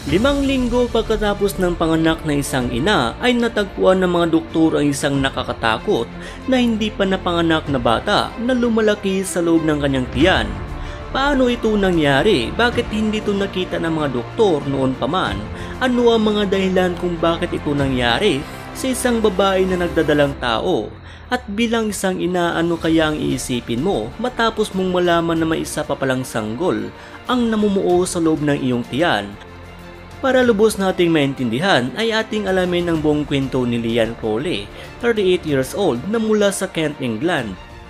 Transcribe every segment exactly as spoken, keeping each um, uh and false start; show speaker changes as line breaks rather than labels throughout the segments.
Limang linggo pagkatapos ng panganak na isang ina ay natagpuan ng mga doktor ang isang nakakatakot na hindi pa napanganak na bata na lumalaki sa loob ng kanyang tiyan. Paano ito nangyari? Bakit hindi ito nakita ng mga doktor noon pa man? Ano ang mga dahilan kung bakit ito nangyari sa isang babae na nagdadalang tao? At bilang isang ina, ano kaya ang iisipin mo matapos mong malaman na may isa pa palang sanggol ang namumuo sa loob ng iyong tiyan? Para lubos nating maintindihan ay ating alamin ang buong kwento ni Lian Crowley, thirty-eight years old na mula sa Kent, England.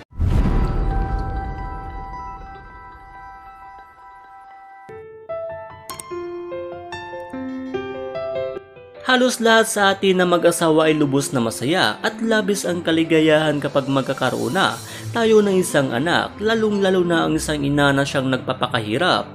Halos lahat sa atin na mag-asawa ay lubos na masaya at labis ang kaligayahan kapag magkakaroon na tayo ng isang anak, lalong-lalo na ang isang ina na siyang nagpapakahirap.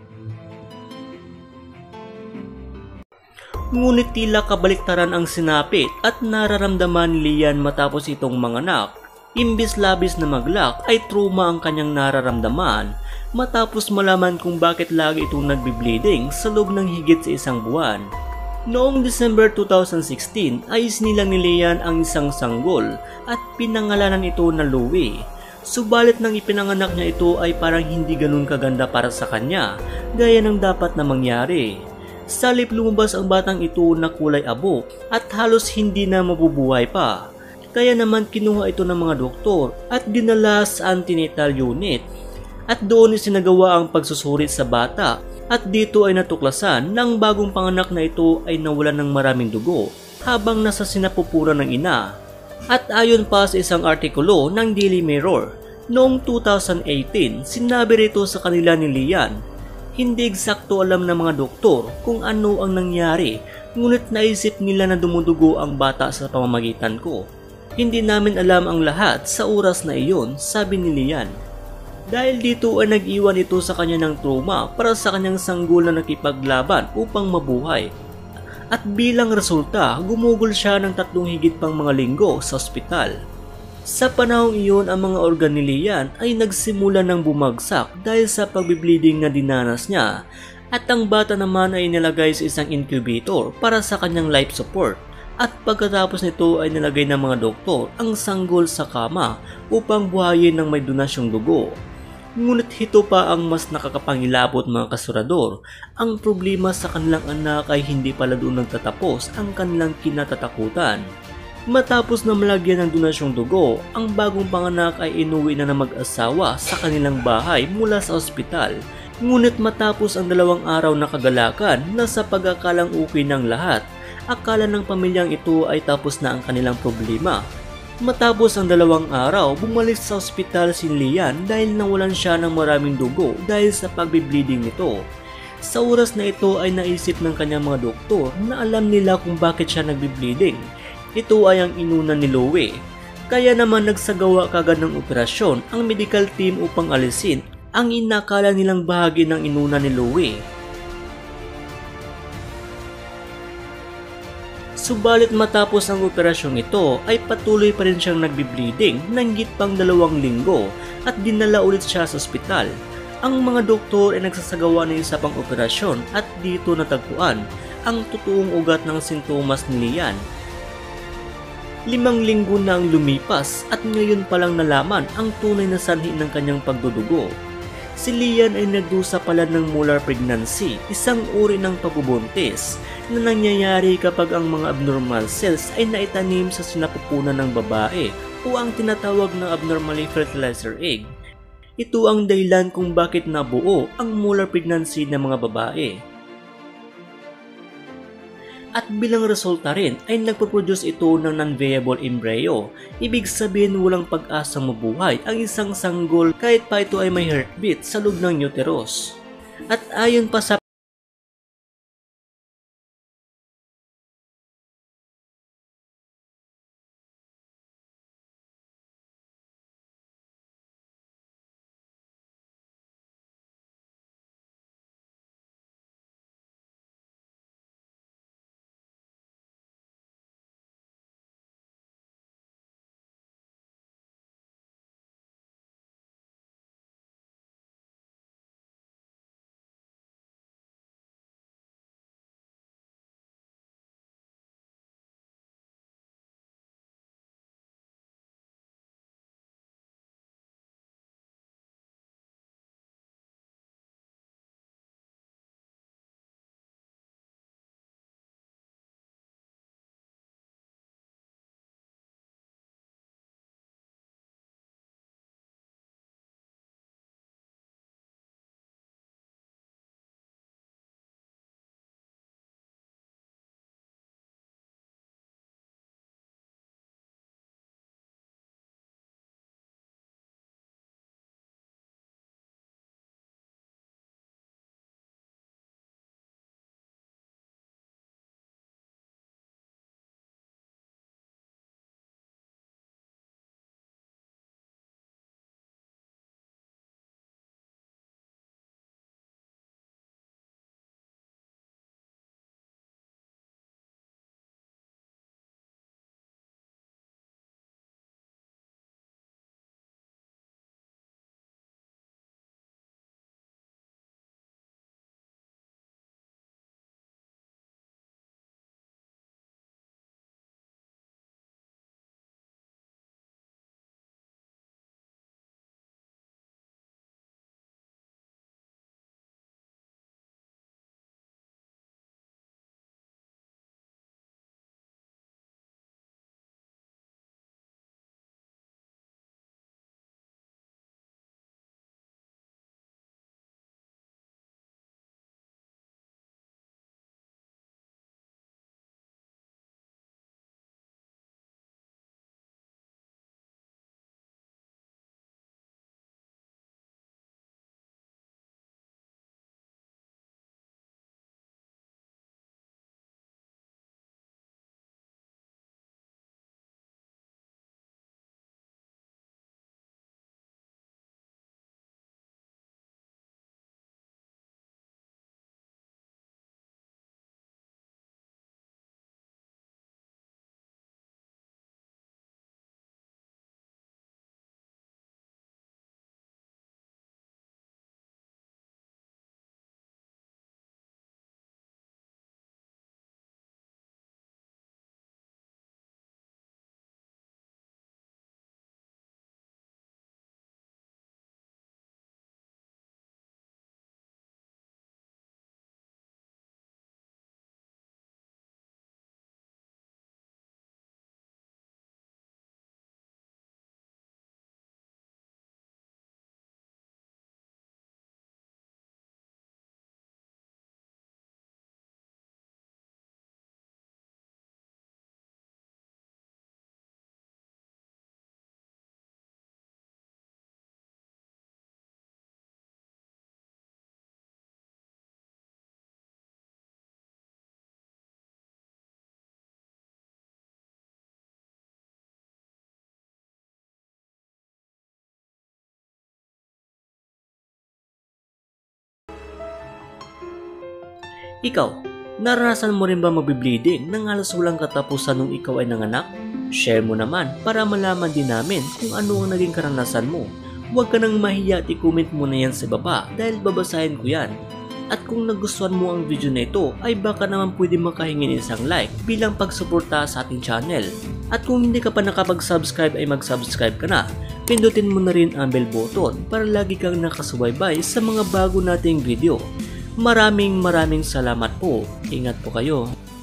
Ngunit tila kabaliktaran ang sinapit at nararamdaman ni Lian matapos itong manganak. Imbis labis na maglak ay trauma ang kanyang nararamdaman matapos malaman kung bakit lagi itong nagbi-bleeding sa loob ng higit sa isang buwan. Noong December two thousand sixteen ay isinilang ni Lian ang isang sanggol at pinangalanan ito na Louie. Subalit nang ipinanganak niya ito ay parang hindi ganun kaganda para sa kanya gaya ng dapat na mangyari. Salip lumabas ang batang ito na kulay abok at halos hindi na mabubuhay pa. Kaya naman kinuha ito ng mga doktor at dinala sa antenatal unit. At doon isinagawa ang pagsusurit sa bata at dito ay natuklasan na ang bagong panganak na ito ay nawalan ng maraming dugo habang nasa sinapupuran ng ina. At ayon pa sa isang artikulo ng Daily Mirror, noong two thousand eighteen sinabi rito sa kanila ni Lian, hindi eksakto alam ng mga doktor kung ano ang nangyari, ngunit naisip nila na dumudugo ang bata sa pamamagitan ko. Hindi namin alam ang lahat sa oras na iyon, sabi ni Lian. Dahil dito ay nag-iwan ito sa kanya ng trauma para sa kanyang sanggol na nakipaglaban upang mabuhay. At bilang resulta, gumugol siya ng tatlong higit pang mga linggo sa ospital. Sa panahong iyon, ang mga organ ni Lian ay nagsimula ng bumagsak dahil sa pagbibleeding na dinanas niya at ang bata naman ay nilagay sa isang incubator para sa kanyang life support at pagkatapos nito ay nilagay ng mga doktor ang sanggol sa kama upang buhayin ng may donasyong dugo. Ngunit ito pa ang mas nakakapangilabot mga kasurador, ang problema sa kanilang anak ay hindi pala doon nagtatapos ang kanilang kinatatakutan. Matapos na malagyan ng donasyong dugo, ang bagong panganak ay inuwi na ng mag-asawa sa kanilang bahay mula sa ospital. Ngunit matapos ang dalawang araw na kagalakan na sa pag-akalang okay ng lahat, akala ng pamilyang ito ay tapos na ang kanilang problema. Matapos ang dalawang araw, bumalik sa ospital si Lian dahil nawalan siya ng maraming dugo dahil sa pagbi-bleeding nito. Sa oras na ito ay naisip ng kanyang mga doktor na alam nila kung bakit siya nagbi-bleeding. Ito ay ang inuna ni Louie. Kaya naman nagsagawa kagad ng operasyon ang medical team upang alisin ang inakala nilang bahagi ng inuna ni Louie. Subalit matapos ang operasyong ito ay patuloy pa rin siyang nagbi-bleeding ng higit pang dalawang linggo at dinala ulit siya sa ospital. Ang mga doktor ay nagsasagawa ng isa pang operasyon at dito natagpuan ang totoong ugat ng sintomas ni Lian. Limang linggo na ang lumipas at ngayon palang nalaman ang tunay na sanhi ng kanyang pagdudugo. Si Lian ay nagdusa pala ng molar pregnancy, isang uri ng pagbubuntis na nangyayari kapag ang mga abnormal cells ay naitanim sa sinapupunan ng babae o ang tinatawag na abnormally fertilizer egg. Ito ang dahilan kung bakit nabuo ang molar pregnancy ng mga babae. At bilang resulta rin ay nagpo-produce ito ng non-viable embryo. Ibig sabihin walang pag-asang mabuhay ang isang sanggol kahit pa ito ay may heartbeat sa loob ng uterus. At ayon pa sa Ikaw, naranasan mo rin ba magbibleeding nang halos walang katapusan nung ikaw ay nanganak? Share mo naman para malaman din namin kung ano ang naging karanasan mo. Huwag ka nang mahiya at i-comment mo na yan sa baba dahil babasahin ko yan. At kung nagustuhan mo ang video na ito ay baka naman pwede makahingi ng isang like bilang pagsuporta sa ating channel. At kung hindi ka pa nakapag-subscribe ay mag-subscribe ka na. Pindutin mo na rin ang bell button para lagi kang nakasubaybay sa mga bago nating video. Maraming maraming salamat po. Ingat po kayo.